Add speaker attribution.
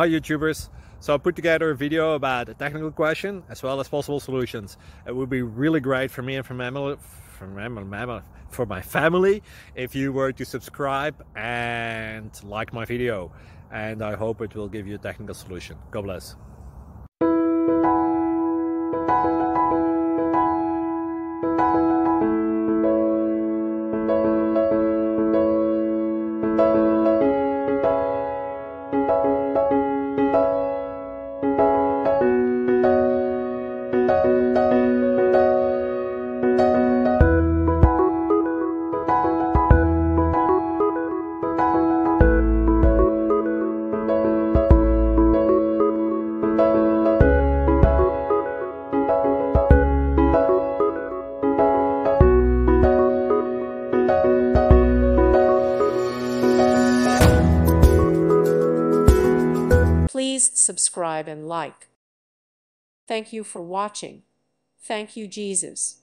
Speaker 1: Hi YouTubers! So I put together a video about a technical question as well as possible solutions. It would be really great for me and for my family if you were to subscribe and like my video, and I hope it will give you a technical solution. God bless.
Speaker 2: Please subscribe and like. Thank you for watching. Thank you, Jesus.